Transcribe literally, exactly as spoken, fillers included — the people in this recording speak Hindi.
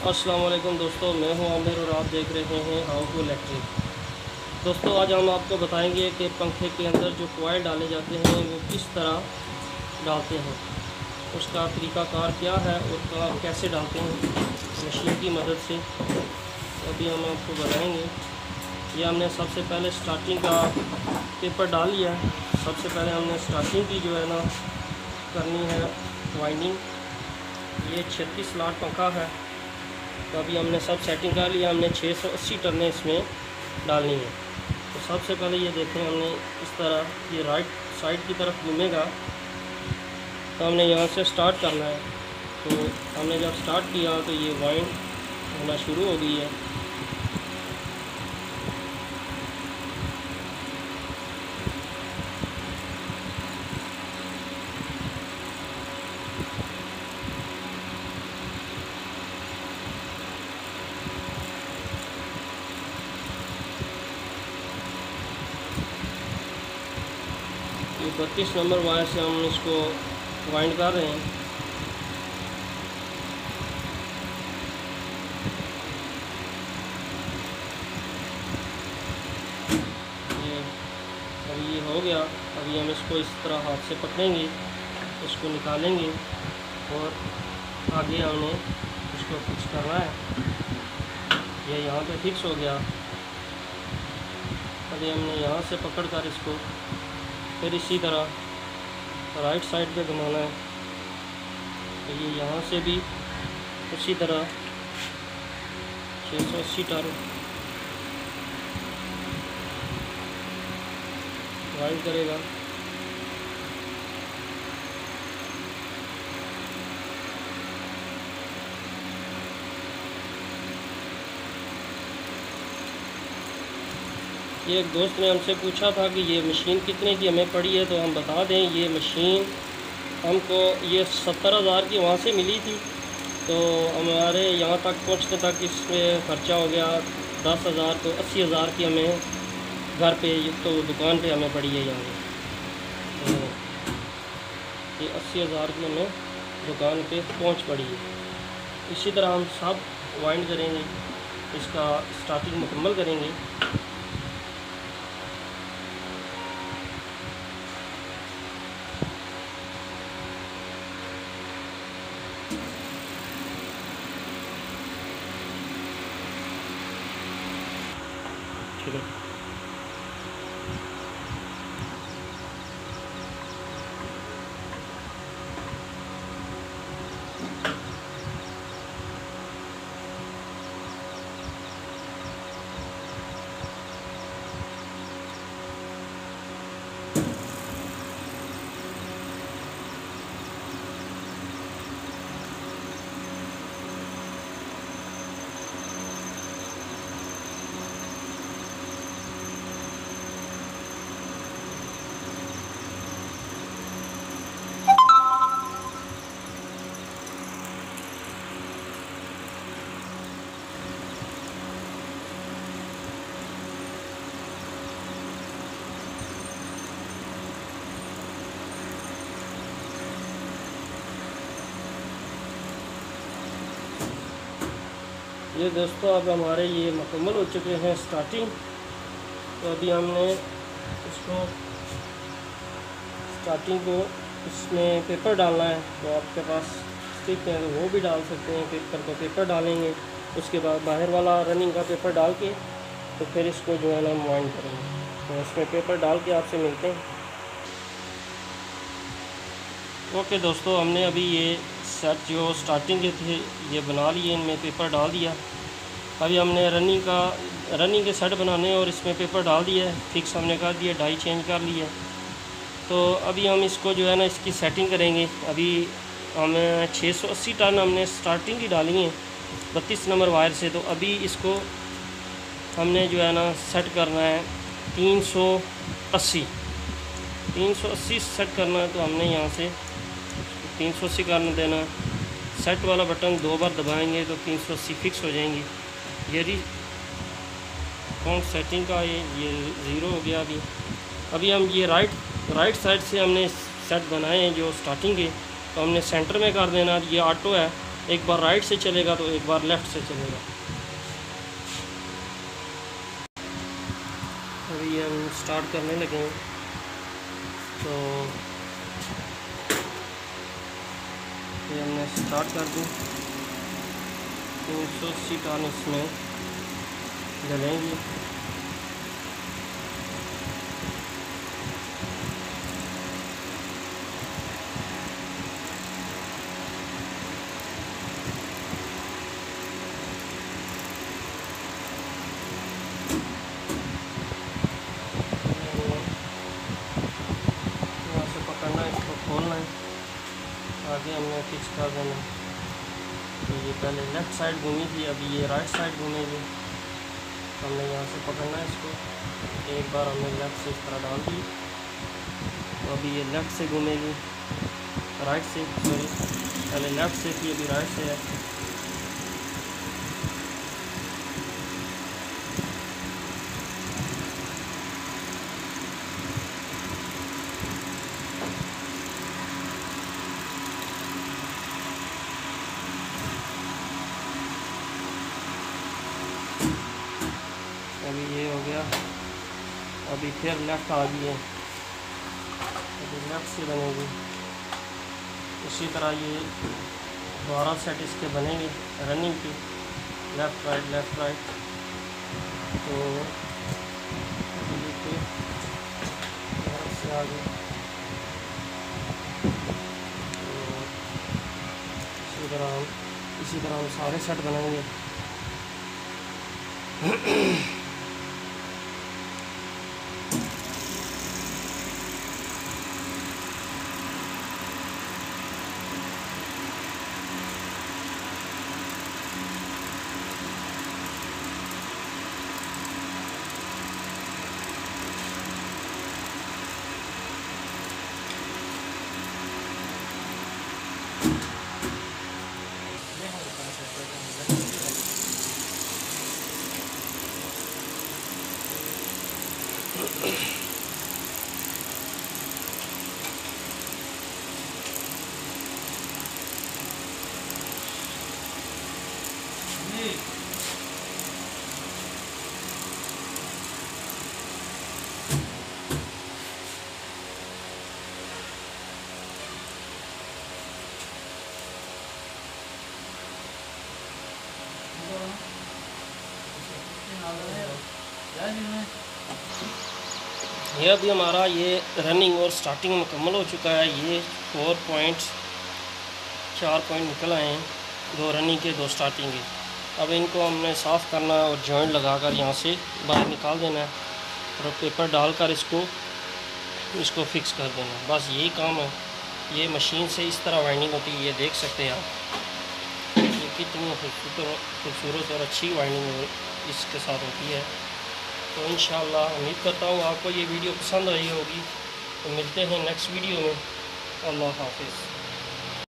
अस्सलाम वालेकुम दोस्तों, मैं हूं आमिर और आप देख रहे हैं हाउ टू इलेक्ट्रिक। दोस्तों आज हम आपको बताएंगे कि पंखे के अंदर जो कॉइल डाले जाते हैं वो किस तरह डालते हैं, उसका तरीक़ाकार क्या है और कैसे डालते हैं मशीन की मदद से, तो अभी हम आपको बताएंगे। ये हमने सबसे पहले स्टार्टिंग का पेपर डाल लिया है। सबसे पहले हमने स्टार्टिंग की जो है ना करनी है वाइंडिंग। ये छत्तीस लाट पंखा है, तो अभी हमने सब सेटिंग कर लिया। हमने छः सौ अस्सी टर्नें इसमें डालनी है। तो सबसे पहले ये देखें, हमने इस तरह ये राइट साइड की तरफ घूमेगा, तो हमने यहाँ से स्टार्ट करना है। तो हमने जब स्टार्ट किया तो ये वाइंड होना शुरू हो गई है। ये बत्तीस नंबर वायर से हम इसको वाइंड कर रहे हैं। ये अभी ये हो गया। अभी हम इसको इस तरह हाथ से पकड़ेंगे, इसको निकालेंगे और आगे हमने इसको फिक्स करना है। ये यहाँ पे फिक्स हो गया। अभी हमने यहाँ से पकड़ कर इसको फिर इसी तरह राइट साइड पे घुमाना है। तो ये यहाँ से भी उसी तरह छः सौ अस्सी टर्न वाइंड करेगा। ये एक दोस्त ने हमसे पूछा था कि ये मशीन कितने की हमें पड़ी है, तो हम बता दें ये मशीन हमको ये सत्तर हज़ार की वहाँ से मिली थी। तो हमारे यहाँ तक पहुँचने तक इसमें ख़र्चा हो गया दस हज़ार, तो अस्सी हज़ार की हमें घर पे तो दुकान पे हमें पड़ी है यहाँ। तो ये अस्सी हज़ार की हमें दुकान पे पहुँच पड़ी है। इसी तरह हम सब वाइंड करेंगे, इसका स्टार्टिंग मुकम्मल करेंगे। ठीक है, ये दोस्तों अब हमारे ये मुकम्मल हो चुके हैं स्टार्टिंग। तो अभी हमने इसको स्टार्टिंग को इसमें पेपर डालना है। तो आपके पास स्टिक है तो वो भी डाल सकते हैं। पेपर को पेपर डालेंगे, उसके बाद बाहर वाला रनिंग का पेपर डाल के तो फिर इसको जो है ना हम वाइंड करेंगे। तो इसमें पेपर डाल के आपसे मिलते हैं। ओके दोस्तों, हमने अभी ये सेट जो स्टार्टिंग के थे ये बना लिए, इनमें पेपर डाल दिया। अभी हमने रनिंग का रनिंग के सेट बनाने और इसमें पेपर डाल दिया है, फिक्स हमने कर दिया, डाई चेंज कर लिया। तो अभी हम इसको जो है ना इसकी सेटिंग करेंगे। अभी हम छः सौ अस्सी टन हमने स्टार्टिंग की डाली है बत्तीस नंबर वायर से। तो अभी इसको हमने जो है ना सेट करना है तीन सौ अस्सी तीन सौ अस्सी सेट करना है। तो हमने यहाँ से तीन सौ अस्सी करने देना। सेट वाला बटन दो बार दबाएंगे तो तीन सौ अस्सी फिक्स हो जाएंगी। ये री काउंट सेटिंग का ये ये ज़ीरो हो गया। अभी अभी हम ये राइट राइट साइड से हमने सेट बनाए हैं जो स्टार्टिंग के, तो हमने सेंटर में कर देना। ये ऑटो है एक बार राइट से चलेगा तो एक बार लेफ़्ट से चलेगा। अभी ये हम स्टार्ट करने लगे हैं, तो ये हमने स्टार्ट कर दी। तीन सौ अस्सी टन इसमें जलेंगी। यहाँ से पकड़ना है, इसको खोलना है, आगे हमने फिक्स कर देना। तो ये पहले लेफ़्ट साइड घूमी थी, अभी ये राइट साइड घूमेगी। हमने यहाँ से पकड़ना है इसको। एक बार हमने लेफ़्ट से इस तरह डाल दी, तो अभी ये लेफ़्ट से घूमेगी, राइट से, सॉरी पहले लेफ़्ट से थी, अभी राइट से है। अभी ये हो गया, अभी फिर लेफ़्ट आ गई है, अभी लेफ़्ट से बनेगी। इसी तरह ये बारह सेट इसके बनेंगे रनिंग की, लेफ़्ट राइट लेफ़्ट राइट। तो अभी देखिए लेफ़्ट से आगे, तो इसी तरह हम इसी तरह हम सारे सेट बनाएंगे। ये अभी हमारा ये रनिंग और स्टार्टिंग मुकम्मल हो चुका है। ये फोर पॉइंट चार पॉइंट निकल आए हैं, दो रनिंग के दो स्टार्टिंग के। अब इनको हमने साफ़ करना है और जॉइंट लगाकर यहाँ से बाहर निकाल देना है और पेपर डालकर इसको इसको फिक्स कर देना है। बस यही काम है। ये मशीन से इस तरह वाइंडिंग होती है, ये देख सकते हैं आप। ये कितनी खूबसूरत खूबसूरत और अच्छी वाइंडिंग इसके साथ होती है। तो इंशाअल्लाह उम्मीद करता हूँ आपको ये वीडियो पसंद आई होगी। तो मिलते हैं नेक्स्ट वीडियो में। अल्लाह हाफिज़।